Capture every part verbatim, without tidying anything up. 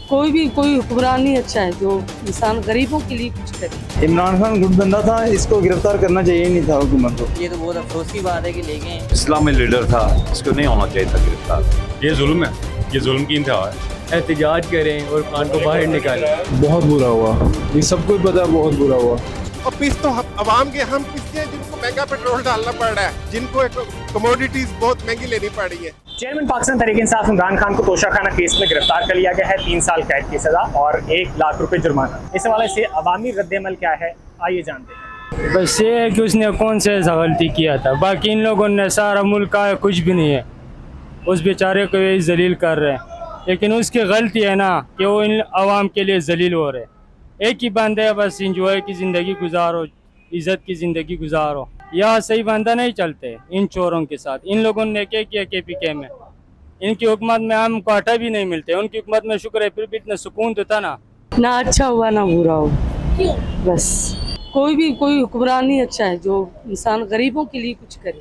कोई भी कोई हुक्मरान नहीं अच्छा है जो इंसान गरीबों के लिए कुछ करे। इमरान खान गुट बंदा था, इसको गिरफ्तार करना चाहिए नहीं था हुकूमत को। ये तो बहुत अफसोस की बात है कि ले गए। इस्लामी लीडर था, इसको नहीं होना चाहिए था गिरफ्तार। ये जुल्म है, ये जुल्म की इंतहा है। एहतजाज करें और खान को बाहर निकालें। बहुत बुरा हुआ, ये सबको पता है, बहुत बुरा हुआ। और पिस तो अवाम के हम किसके हैं जिनको महंगा पेट्रोल डालना पड़ रहा है, जिनको कमोडिटीज बहुत महंगी लेनी पड़ रही है। चेयरमैन पाकिस्तान तहरीक इंसाफ इमरान खान को तोशाखाना केस में गिरफ्तार कर लिया गया है। तीन साल कैद की सजा और एक लाख रुपए जुर्माना। इस हवाले से अवामी रद्द-ए-अमल क्या है, आइए जानते हैं। बस ये है कि उसने कौन से ऐसा गलती किया था, बाकी इन लोगों ने सारा मुल्क का कुछ भी नहीं है, उस बेचारे को ये जलील कर रहे हैं। लेकिन उसकी गलती है ना कि वो इन आवाम के लिए जलील हो रहे। एक ही बंदा है, बस इंजॉय की ज़िंदगी गुजारो, इज़्ज़त की ज़िंदगी गुजारो। यहाँ सही बंदा नहीं चलते इन चोरों के साथ। इन लोगों ने क्या किया के पी के में, इनकी हुकूमत में हम को आटा भी नहीं मिलते, उनकी हुकूमत में शुक्र है फिर भी इतना सुकून तो था ना। ना अच्छा हुआ ना बुरा हो, बस कोई भी कोई हुक्मरान नहीं अच्छा है जो इंसान गरीबों के लिए कुछ करे।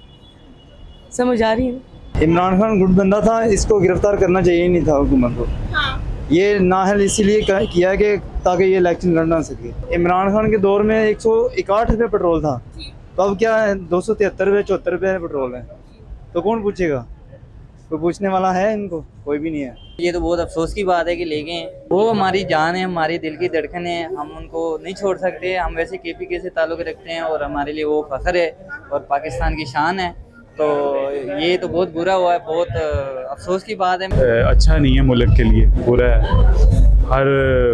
समझ आ रही है? इमरान खान गुट बंदा था, इसको गिरफ्तार करना चाहिए नहीं था हुकूमत को। हाँ। ये नाहल इसीलिए किया है कि ताकि ये इलेक्शन लड़ ना सके। इमरान खान के दौर में एक सौ इकहठ रुपये पेट्रोल था, तो अब क्या है दो सौ तिहत्तर रुपये चौहत्तर रुपये पेट्रोल है। तो कौन पूछेगा? कोई पूछने वाला है इनको? कोई भी नहीं है। ये तो बहुत अफसोस की बात है कि ले गए। वो हमारी जान है, हमारी दिल की धड़कन है, हम उनको नहीं छोड़ सकते। हम वैसे के पी के से ताल्लुक़ रखते हैं और हमारे लिए वो फ़ख्र है और पाकिस्तान की शान है। तो ये तो बहुत बुरा हुआ है, बहुत अफसोस की बात है। अच्छा नहीं है मुल्क के लिए, बुरा है। हर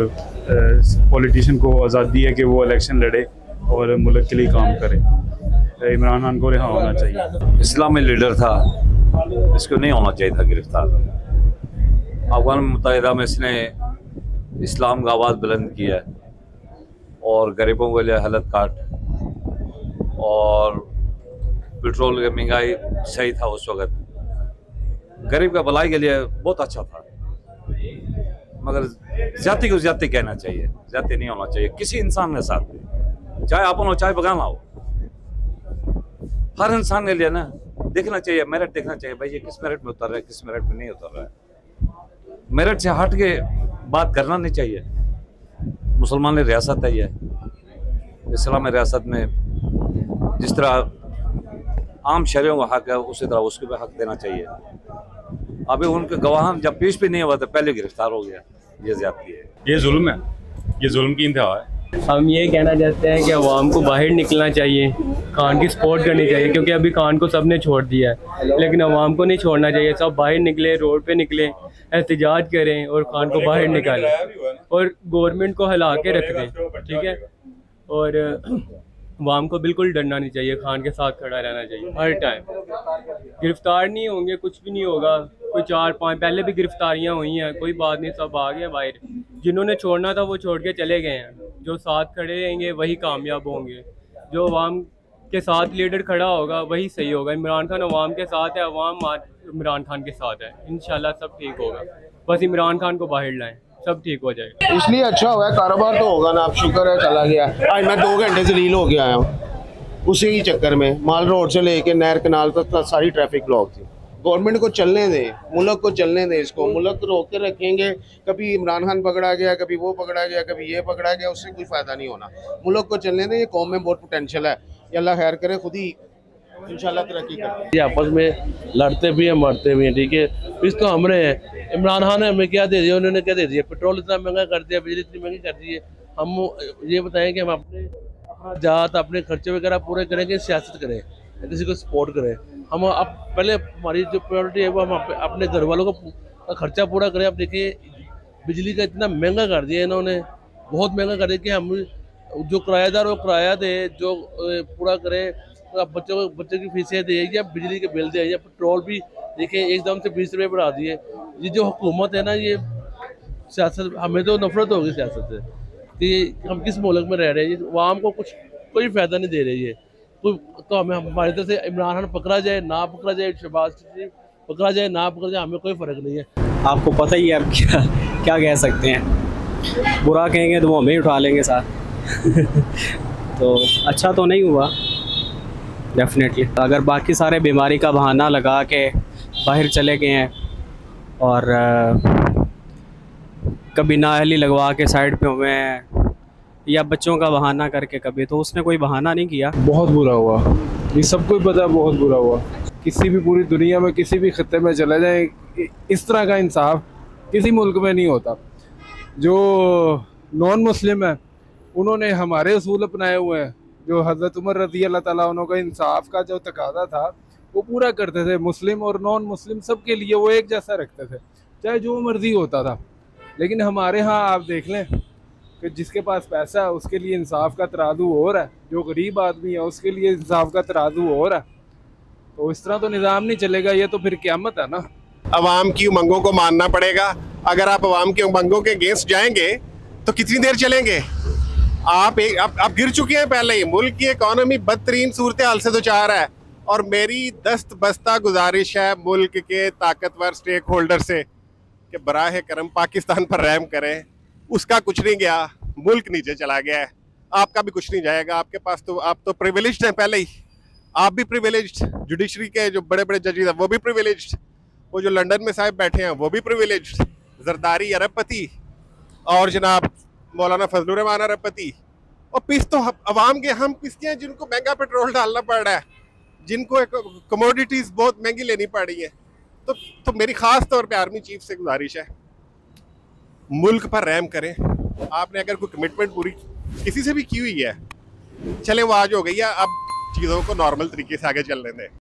पॉलिटिशियन को आज़ादी है कि वो इलेक्शन लड़े और मुल्क के लिए काम करे। इमरान खान को रिहा होना चाहिए। इस्लामी लीडर था, इसको नहीं होना चाहिए था गिरफ्तार। अफ़गान मुत्तहिदा में इसने इस्लाम का आवाज़ बुलंद किया है और गरीबों के लिए हालत काट और पेट्रोल की महंगाई सही था उस वक़्त। गरीब का भलाई के लिए बहुत अच्छा था, मगर जाति को जाति कहना चाहिए, जाति नहीं होना चाहिए किसी इंसान के साथ भी, चाहे अपन हो चाहे बगाना हो। हर इंसान के लिए ना देखना चाहिए, मेरिट देखना चाहिए, भाई ये किस मेरिट में उतर रहा है, किस मेरिट में नहीं उतर रहा है। मेरिट से हट के बात करना नहीं चाहिए। मुसलमान की रियासत है ये, इस्लामी रियासत में जिस तरह आम शहरियों का हक है उसी तरह उसको भी हक देना चाहिए। अभी उनके गवाह जब पेश भी नहीं हुआ तो पहले गिरफ्तार हो गया, ये ज्यादती है। ये जुल्म है, ये जुल्म की इंतहा है। हम ये कहना चाहते हैं कि अवाम को बाहर निकलना चाहिए, खान की सपोर्ट करनी चाहिए, क्योंकि अभी खान को सब ने छोड़ दिया है, लेकिन अवाम को नहीं छोड़ना चाहिए। सब बाहर निकले, रोड पे निकले, एहतजाज करें और खान को बाहर निकालें और गवर्नमेंट को हिला के रख दें, ठीक है। और अवाम को बिल्कुल डरना नहीं चाहिए, खान के साथ खड़ा रहना चाहिए हर टाइम। गिरफ्तार नहीं होंगे, कुछ भी नहीं होगा। कोई चार पाँच पहले भी गिरफ्तारियां हुई हैं, कोई बात नहीं, सब आ गए बाहर। जिन्होंने छोड़ना था वो छोड़ के चले गए हैं। जो साथ खड़े रहेंगे वही कामयाब होंगे। जो अवाम के साथ लीडर खड़ा होगा वही सही होगा। इमरान खान अवाम के साथ है, अवाम इमरान खान के साथ है। इंशाल्लाह सब ठीक होगा, बस इमरान खान को बाहर लाएं, सब ठीक हो जाएगा। इसलिए अच्छा हुआ है, कारोबार तो होगा ना। अब शुक्र है चला गया। आज मैं दो घंटे से लील हो गया आया हूँ, उसी ही चक्कर में माल रोड से लेके नहर कनाल तक सारी ट्रैफिक ब्लॉक थी। गवर्नमेंट को चलने दें, मुल्क को चलने दें। इसको मुल्क को रोक के रखेंगे, कभी इमरान खान पकड़ा गया, कभी वो पकड़ा गया, कभी ये पकड़ा गया, उससे कोई फ़ायदा नहीं होना। मुल्क को चलने दें, ये कौम में बहुत पोटेंशियल है। ये अल्लाह खैर करे, खुद ही इंशाल्लाह तरक्की करें। ये आपस में लड़ते भी हैं, मरते भी हैं, ठीक है। इस तो हमरे हैं। इमरान खान ने हमें क्या दे दिया, उन्होंने क्या दे दिया? पेट्रोल इतना महंगा कर दिया, बिजली इतनी महंगी कर दी है। हम ये बताएं कि हम अपने जात अपने खर्चे वगैरह पूरे करेंगे, सियासत करें, किसी को सपोर्ट करें। हम अब पहले हमारी जो प्रायोरिटी है वो हम अपने घर वालों का खर्चा पूरा करें। अब देखिए बिजली का इतना महंगा कर दिया इन्होंने, बहुत महंगा कर दिया कि हम जो किराएदार वो किराया दे, जो पूरा करे, अब बच्चों को बच्चों की फीसें दे या बिजली के बिल दे या पेट्रोल भी देखिए एकदम से बीस रुपये बढ़ा दिए। ये जो हुकूमत है ना, ये सियासत, हमें तो नफरत होगी सियासत से कि हम किस मुल्क में रह रहे हैं। आवाम को कुछ कोई फ़ायदा नहीं दे रही है। तो, तो हमें हमारी तरफ से इमरान खान पकड़ा जाए ना पकड़ा जाए, शहबाज शरीफ पकड़ा जाए ना पकड़ा जाए, हमें कोई फ़र्क नहीं है। आपको पता ही है अब क्या क्या कह सकते हैं, बुरा कहेंगे तो वो हमें उठा लेंगे साथ। तो अच्छा तो नहीं हुआ डेफिनेटली। अगर बाकी सारे बीमारी का बहाना लगा के बाहर चले गए हैं और कभी नाअहली लगवा के साइड पे हुए हैं या बच्चों का बहाना करके कभी, तो उसने कोई बहाना नहीं किया। बहुत बुरा हुआ, ये सबको ही पता है, बहुत बुरा हुआ। किसी भी पूरी दुनिया में किसी भी खत्ते में चले जाए, इस तरह का इंसाफ किसी मुल्क में नहीं होता। जो नॉन मुस्लिम है उन्होंने हमारे असूल अपनाए हुए हैं, जो हज़रत उमर रज़ी अल्लाह ताला अन्हु का इंसाफ का जो तकाज़ा था वो पूरा करते थे। मुस्लिम और नॉन मुस्लिम सब के लिए वो एक जैसा रखते थे, चाहे जो मर्ज़ी होता था। लेकिन हमारे यहाँ आप देख लें कि जिसके पास पैसा है उसके लिए इंसाफ का तराजू हो रहा है, जो गरीब आदमी है उसके लिए इंसाफ का तराजू हो रहा है। तो इस तरह तो निज़ाम नहीं चलेगा, ये तो फिर क़यामत है ना। अवाम की उमंगों को मानना पड़ेगा। अगर आप अवाम की उमंगों के अगेंस्ट जाएंगे तो कितनी देर चलेंगे? आप एक आप, आप गिर चुके हैं पहले ही। मुल्क की इकॉनमी बदतरीन सूरत हाल से दो चार है, और मेरी दस्त बस्ता गुजारिश है मुल्क के ताकतवर स्टेक होल्डर से कि बराह करम पाकिस्तान पर रहम करें। उसका कुछ नहीं गया, मुल्क नीचे चला गया है, आपका भी कुछ नहीं जाएगा। आपके पास तो आप तो प्रिविलेज्ड हैं पहले ही, आप भी प्रिविलेज्ड, जुडिशरी के जो बड़े बड़े जजेस हैं वो भी प्रिविलेज्ड, वो जो लंदन में साहब बैठे हैं वो भी प्रिविलेज्ड, जरदारी अरबपति और जनाब मौलाना फजलुर रहमान अरबपति। और पिस तो अवाम के हम पिसते हैं जिनको महंगा पेट्रोल डालना पड़ रहा है, जिनको कमोडिटीज़ बहुत महंगी लेनी पड़ रही है। तो तो मेरी ख़ास तौर पे आर्मी चीफ से गुजारिश है, मुल्क पर रहम करें। आपने अगर कोई कमिटमेंट पूरी किसी से भी की हुई है, चले वो आज हो गई है, अब चीज़ों को नॉर्मल तरीके से आगे चलने दें।